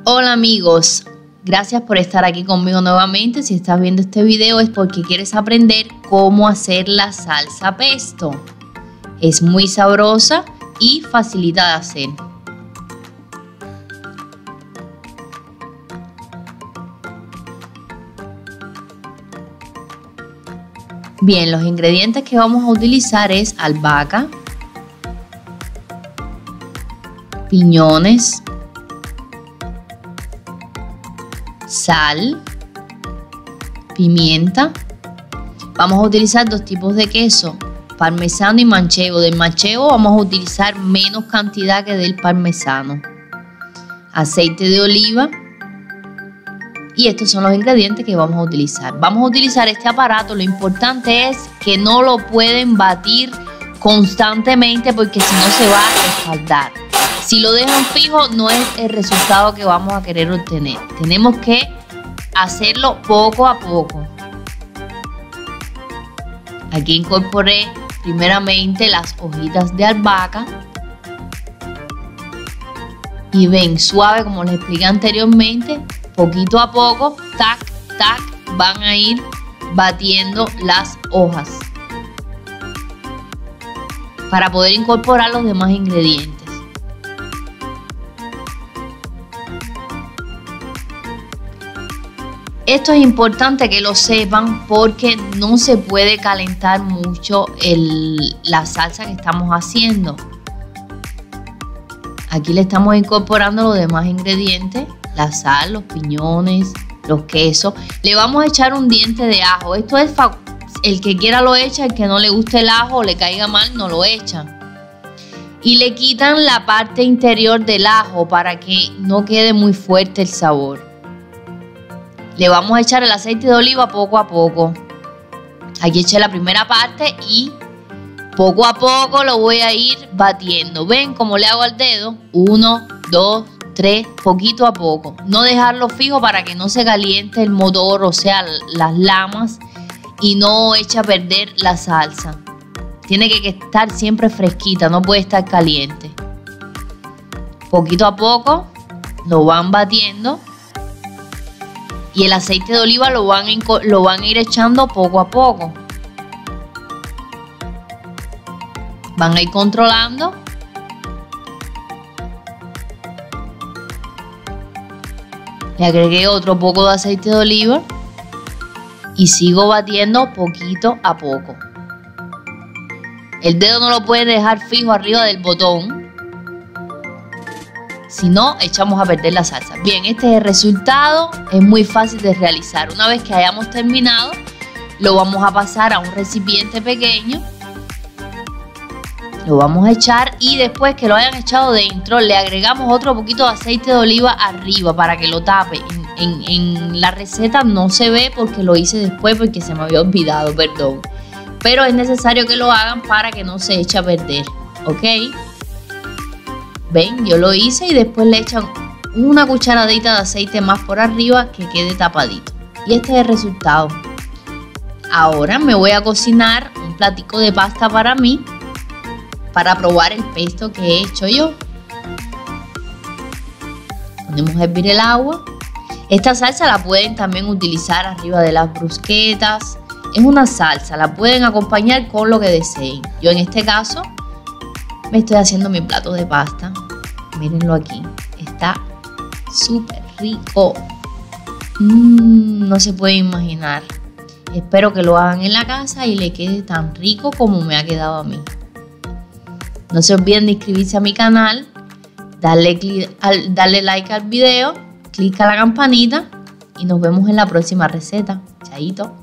Hola amigos, gracias por estar aquí conmigo nuevamente. Si estás viendo este video es porque quieres aprender cómo hacer la salsa pesto. Es muy sabrosa y facilita de hacer. Bien, los ingredientes que vamos a utilizar es albahaca, piñones, sal, pimienta. Vamos a utilizar dos tipos de queso, parmesano y manchego. Del manchego vamos a utilizar menos cantidad que del parmesano. Aceite de oliva. Y estos son los ingredientes que vamos a utilizar. Vamos a utilizar este aparato. Lo importante es que no lo pueden batir constantemente porque si no se va a respaldar. Si lo dejan fijo no es el resultado que vamos a querer obtener. Tenemos que hacerlo poco a poco. Aquí incorporé primeramente las hojitas de albahaca. Y ven, suave como les expliqué anteriormente, poquito a poco, tac, tac, van a ir batiendo las hojas para poder incorporar los demás ingredientes. Esto es importante que lo sepan porque no se puede calentar mucho la salsa que estamos haciendo. Aquí le estamos incorporando los demás ingredientes, la sal, los piñones, los quesos. Le vamos a echar un diente de ajo. Esto es el que quiera lo echa, el que no le guste el ajo o le caiga mal no lo echa. Y le quitan la parte interior del ajo para que no quede muy fuerte el sabor. Le vamos a echar el aceite de oliva poco a poco. Aquí eché la primera parte y poco a poco lo voy a ir batiendo. ¿Ven cómo le hago al dedo? 1, 2, 3, poquito a poco. No dejarlo fijo para que no se caliente el motor, o sea, las lamas, y no eche a perder la salsa. Tiene que estar siempre fresquita, no puede estar caliente. Poquito a poco lo van batiendo. Y el aceite de oliva lo van a ir echando poco a poco. Van a ir controlando. Le agregué otro poco de aceite de oliva. Y sigo batiendo poquito a poco. El dedo no lo puede dejar fijo arriba del botón. Si no, echamos a perder la salsa. Bien, este es el resultado. Es muy fácil de realizar. Una vez que hayamos terminado, lo vamos a pasar a un recipiente pequeño. Lo vamos a echar y después que lo hayan echado dentro, le agregamos otro poquito de aceite de oliva arriba para que lo tape. En la receta no se ve porque lo hice después porque se me había olvidado, perdón. Pero es necesario que lo hagan para que no se eche a perder, ¿ok? Ven, yo lo hice y después le echan una cucharadita de aceite más por arriba que quede tapadito. Y este es el resultado. Ahora me voy a cocinar un platico de pasta para mí, para probar el pesto que he hecho yo. Ponemos a hervir el agua. Esta salsa la pueden también utilizar arriba de las brusquetas. Es una salsa, la pueden acompañar con lo que deseen. Yo en este caso me estoy haciendo mi plato de pasta. Mírenlo aquí. Está súper rico. No se puede imaginar. Espero que lo hagan en la casa y le quede tan rico como me ha quedado a mí. No se olviden de inscribirse a mi canal, darle like al video, clic a la campanita y nos vemos en la próxima receta. Chaito.